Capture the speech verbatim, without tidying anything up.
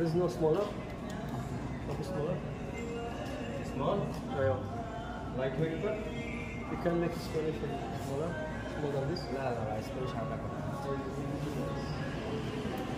is no smaller. Not smaller. Small? Yeah, yeah. Like paper? You can make Spanish smaller, smaller than this. No, no, Spanish.